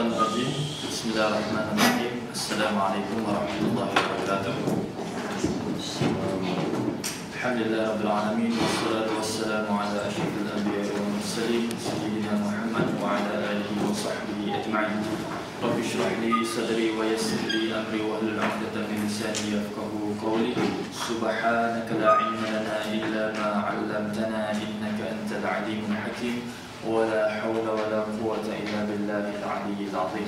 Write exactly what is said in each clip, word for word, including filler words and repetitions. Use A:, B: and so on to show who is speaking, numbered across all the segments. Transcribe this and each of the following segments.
A: Minasyaitonirrajim. Bismillahirrahmanirrahim. Assalamualaikum warahmatullahi wabarakatuh. Alhamdulillah rabbil alamin, wassalatu wassalamu ala asyrafil anbiya'i wal mursalin sayyidina Muhammad wa ala alihi wa sahbihi ajma'in. Rabbi shrah li sadri wa yassir li amri wa hlul 'uqdatam min lisani yafqahu qawli. Subhanaka la 'ilma lana illa ma 'allamtana innaka antal 'alimul hakim. ولا حول ولا قوة إلا بالله العلي العظيم.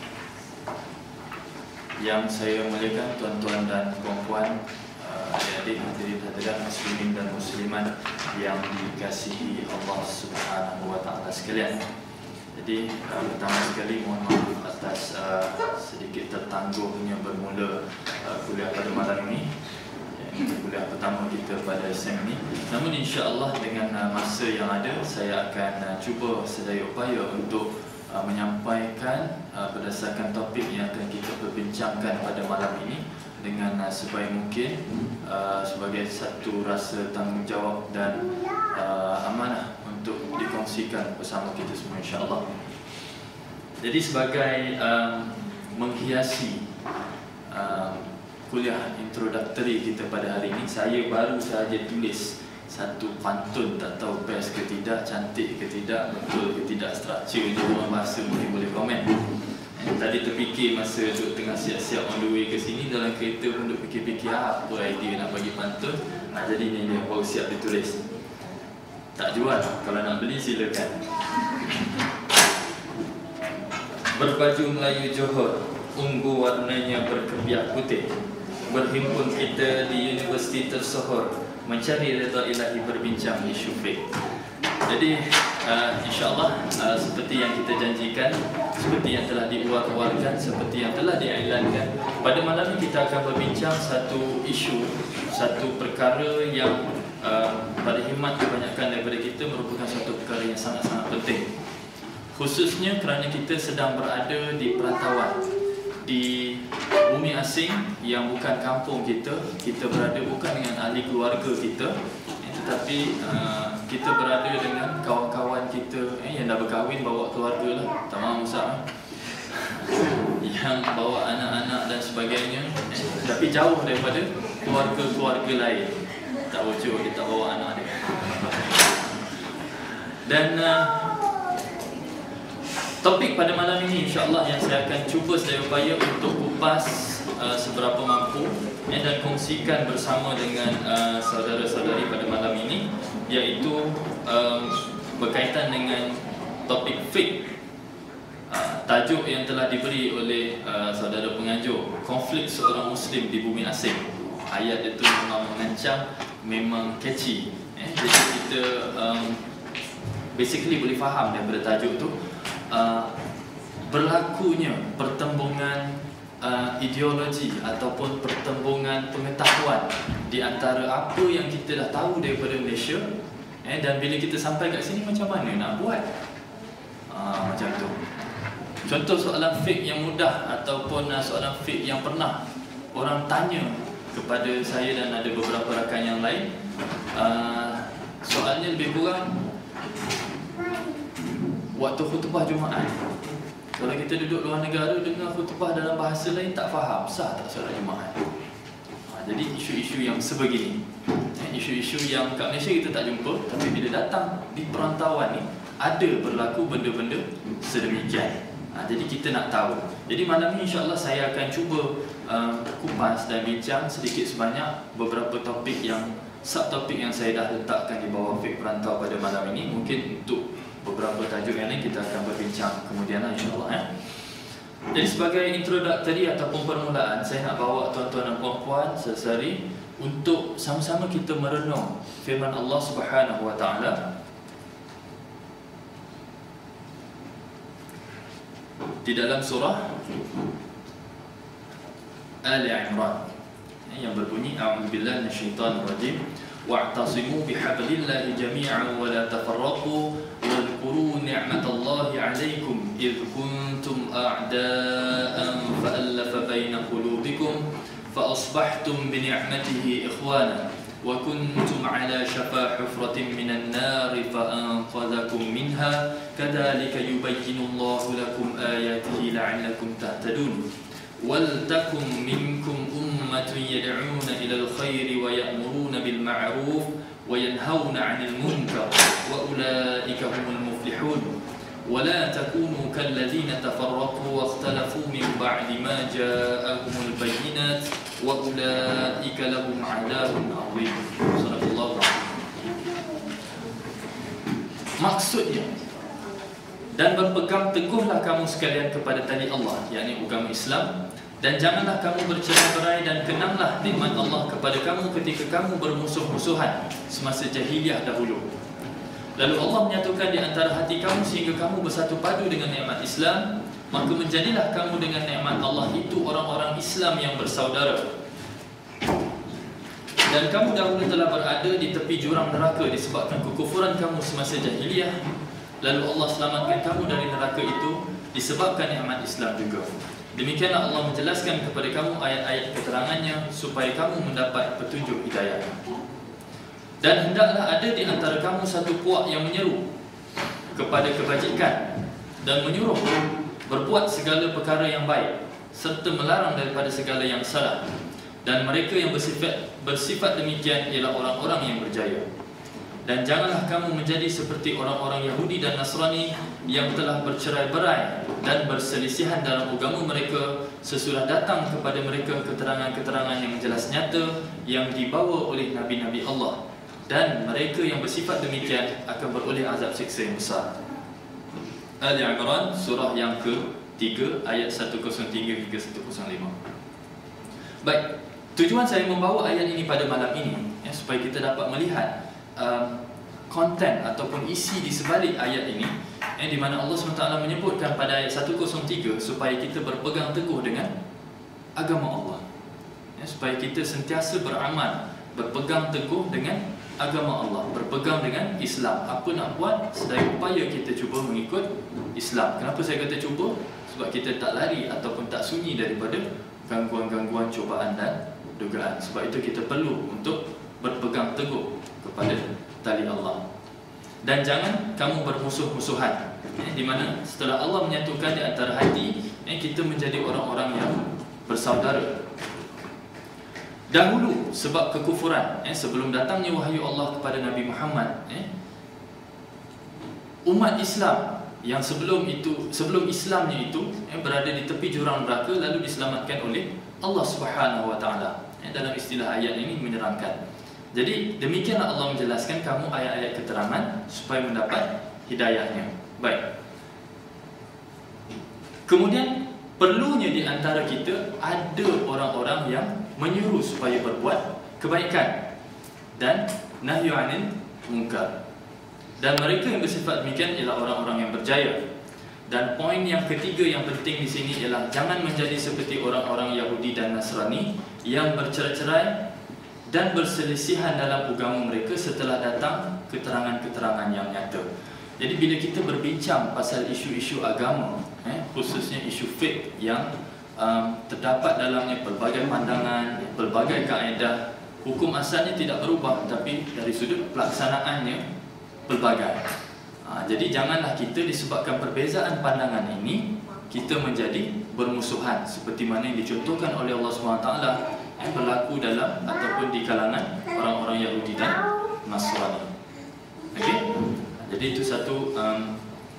A: Yang saya muliakan tuan-tuan dan puan-puan, adik-adik hadirin hadirat muslimin dan muslimat yang dikasihi Allah Subhanahu wa taala sekalian. Jadi uh, pertama sekali mohon maaf atas uh, sedikit tertangguhnya bermula uh, kuliah pada malam ini. Kuliah pertama kita pada sem ini. Namun insya-Allah dengan uh, masa yang ada, saya akan uh, cuba sedaya upaya untuk uh, menyampaikan uh, berdasarkan topik yang akan kita perbincangkan pada malam ini dengan uh, sebaik mungkin uh, sebagai satu rasa tanggungjawab dan uh, amanah untuk dikongsikan bersama kita semua insya-Allah. Jadi sebagai um, menghiasi um, kuliah introductory kita pada hari ini, saya baru sahaja tulis satu pantun, tak tahu best ke tidak, cantik ke tidak, betul ke tidak struktur je, orang bahasa mungkin boleh komen. Eh, tadi terfikir masa duduk tengah siap-siap on the way ke sini, dalam kereta pun duduk fikir-fikir apa idea nak bagi pantun. Nah, jadi ni dia baru siap ditulis. Tak jual, kalau nak beli silakan. Berbaju Melayu Johor, ungu warnanya berkebiak putih, berhimpun kita di universiti tersohor, mencari redha ilahi berbincang isu fiqh. Jadi uh, insya-Allah uh, seperti yang kita janjikan, seperti yang telah diwar-warkan, seperti yang telah diiklankan, pada malam ini kita akan berbincang satu isu, satu perkara yang uh, pada khidmat kebanyakan daripada kita merupakan satu perkara yang sangat-sangat penting. Khususnya kerana kita sedang berada di perantauan, di bumi asing yang bukan kampung kita. Kita berada bukan dengan ahli keluarga kita, eh, tetapi uh, kita berada dengan kawan-kawan kita eh, yang dah berkahwin, bawa keluarga lah, tak mahu Ustaz, yang bawa anak-anak dan sebagainya, eh, tapi jauh daripada keluarga-keluarga lain. Tak bocor, dia tak bawa anak dia. Dan uh, topik pada malam ini insya-Allah yang saya akan cuba sedaya upaya untuk kupas uh, seberapa mampu eh, dan kongsikan bersama dengan uh, saudara-saudari pada malam ini, iaitu um, berkaitan dengan topik fiqh. Uh, tajuk yang telah diberi oleh uh, saudara pengajar, konflik seorang muslim di bumi asing. Ayat itu memang mengancam, memang catchy. Eh, jadi kita um, basically boleh faham daripada tajuk tu Uh, berlakunya pertembungan uh, ideologi ataupun pertembungan pengetahuan di antara apa yang kita dah tahu daripada Malaysia, eh, dan bila kita sampai kat sini macam mana nak buat, uh, macam tu. Contoh soalan fiqh yang mudah ataupun uh, soalan fiqh yang pernah orang tanya kepada saya dan ada beberapa rakan yang lain, uh, soalnya lebih kurang waktu khutbah Jumaat. Kalau kita duduk luar negara dengar khutbah dalam bahasa lain, tak faham sah tak solat Jumaat. Ha, jadi isu-isu yang sebegini, isu-isu yang kat Malaysia kita tak jumpa, tapi bila datang di perantauan ni ada berlaku benda-benda sedemikian. Ha, jadi kita nak tahu. Jadi malam ni insya-Allah saya akan cuba um, kupas dan bincang sedikit sebanyak beberapa topik yang subtopik yang saya dah letakkan di bawah fiqh perantau pada malam ini. Mungkin untuk beberapa tajuk yang lain kita akan berbincang kemudian insya-Allah. Eh. Jadi sebagai introductory ataupun permulaan, saya nak bawa tuan-tuan dan puan-puan sesari untuk sama-sama kita merenung firman Allah Subhanahu wa taala di dalam surah Ali Imran yang berbunyi a'udzubillahi minasyaitonir rajim wa'tasimu bihablillahi jami'an wa la tafarraqu wadhkuru ni'matallahi 'alaikum idh kuntum a'da'an fa'alafa baina qulubikum fa asbahtum bi ni'matihi ikhwana وكنتم على شفا حفرة من النار فأنقذكم منها كذلك يبين الله لكم آياته لعلكم تهتدون ولتكن منكم أمة يدعون إلى الخير ويأمرون بالمعروف وينهون عن المنكر وأولئك هم المفلحون ولا تكونوا كالذين تفرقوا واختلفوا من بعد ما جاءهم البينات وأولئك لهم عذاب عظيم. صدق الله العظيم. Maksudnya, dan berpegang teguhlah kamu sekalian kepada tali Allah, yakni agama Islam, dan janganlah kamu bercerai-berai, dan kenanglah nikmat Allah kepada kamu ketika kamu bermusuh-musuhan semasa jahiliyah dahulu. Lalu Allah menyatukan di antara hati kamu sehingga kamu bersatu padu dengan nikmat Islam, maka menjadilah kamu dengan nikmat Allah itu orang-orang Islam yang bersaudara. Dan kamu dahulu telah berada di tepi jurang neraka disebabkan kekufuran kamu semasa jahiliyah, lalu Allah selamatkan kamu dari neraka itu disebabkan nikmat Islam juga. Demikianlah Allah menjelaskan kepada kamu ayat-ayat keterangannya supaya kamu mendapat petunjuk hidayah. Dan hendaklah ada di antara kamu satu puak yang menyeru kepada kebajikan dan menyuruh berbuat segala perkara yang baik serta melarang daripada segala yang salah. Dan mereka yang bersifat bersifat demikian ialah orang-orang yang berjaya. Dan janganlah kamu menjadi seperti orang-orang Yahudi dan Nasrani yang telah bercerai-berai dan berselisihan dalam agama mereka sesudah datang kepada mereka keterangan-keterangan yang jelas nyata yang dibawa oleh Nabi-Nabi Allah. Dan mereka yang bersifat demikian akan beroleh azab siksa yang besar. Ali Imran surah yang ketiga ayat seratus tiga hingga seratus lima. Baik, tujuan saya membawa ayat ini pada malam ini ya, supaya kita dapat melihat um, konten ataupun isi di sebalik ayat ini ya, di mana Allah subhanahu wa taala menyebutkan pada ayat seratus tiga supaya kita berpegang teguh dengan agama Allah ya, supaya kita sentiasa beramal, berpegang teguh dengan agama Allah, berpegang dengan Islam. Apa nak buat, sedaya upaya kita cuba mengikut Islam. Kenapa saya kata cuba? Sebab kita tak lari ataupun tak sunyi daripada gangguan-gangguan, cubaan dan dugaan. Sebab itu kita perlu untuk berpegang teguh kepada tali Allah. Dan jangan kamu bermusuh-musuhan eh, di mana setelah Allah menyatukan di antara hati eh, kita menjadi orang-orang yang bersaudara. Dahulu sebab kekufuran eh, sebelum datangnya wahyu Allah kepada Nabi Muhammad eh, umat Islam yang sebelum itu sebelum Islamnya itu eh, berada di tepi jurang neraka lalu diselamatkan oleh Allah Subhanahu wa taala. Eh, dalam istilah ayat ini menerangkan. Jadi demikianlah Allah menjelaskan kamu ayat-ayat keterangan supaya mendapat hidayahnya. Baik. Kemudian perlunya di antara kita ada orang-orang yang menyuruh supaya berbuat kebaikan dan nahyu 'anil munkar. Dan mereka yang bersifat demikian ialah orang-orang yang berjaya. Dan poin yang ketiga yang penting di sini ialah jangan menjadi seperti orang-orang Yahudi dan Nasrani yang bercerai-cerai dan berselisihan dalam agama mereka setelah datang keterangan-keterangan yang nyata. Jadi bila kita berbincang pasal isu-isu agama, eh, khususnya isu fiqh yang um, terdapat dalamnya pelbagai pandangan, pelbagai kaedah, hukum asalnya tidak berubah, tapi dari sudut pelaksanaannya pelbagai. Ha, jadi janganlah kita disebabkan perbezaan pandangan ini kita menjadi bermusuhan seperti mana yang dicontohkan oleh Allah subhanahu wa taala yang berlaku dalam ataupun di kalangan orang-orang Yahudi dan Nasrani. Okey. Jadi itu satu um,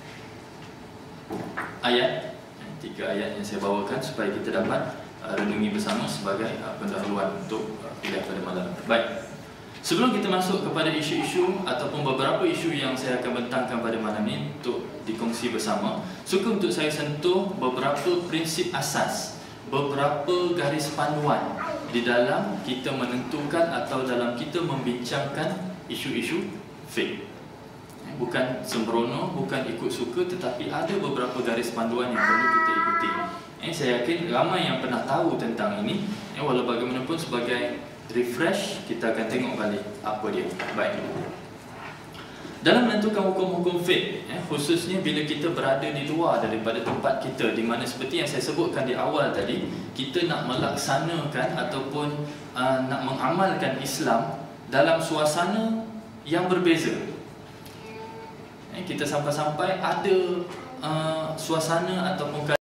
A: ayat, tiga ayat yang saya bawakan supaya kita dapat uh, renungi bersama sebagai uh, pendahuluan untuk uh, kuliah pada malam. Baik. Sebelum kita masuk kepada isu-isu ataupun beberapa isu yang saya akan bentangkan pada malam ini untuk dikongsi bersama, suka untuk saya sentuh beberapa prinsip asas, beberapa garis panduan di dalam kita menentukan atau dalam kita membincangkan isu-isu fiqh. Bukan sembrono, bukan ikut suka, tetapi ada beberapa garis panduan yang perlu kita ikuti. Eh, saya yakin ramai yang pernah tahu tentang ini. Eh, walau bagaimanapun sebagai refresh, kita akan tengok balik apa dia. Baik. Dalam menentukan hukum-hukum fiqh, eh, khususnya bila kita berada di luar daripada tempat kita, di mana seperti yang saya sebutkan di awal tadi, kita nak melaksanakan ataupun uh, nak mengamalkan Islam dalam suasana yang berbeza. Eh, kita sampai-sampai ada uh, suasana ataupun